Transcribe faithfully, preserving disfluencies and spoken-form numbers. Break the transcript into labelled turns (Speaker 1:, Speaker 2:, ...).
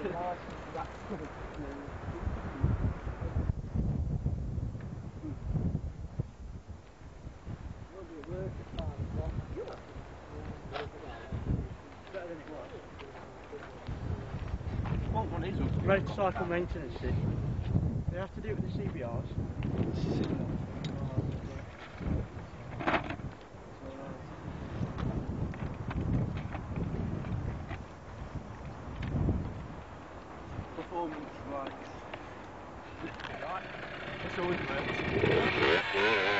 Speaker 1: Motorcycle maintenance system. They have to do it with the C B Rs.
Speaker 2: Performance bikes. Right. That's always the best.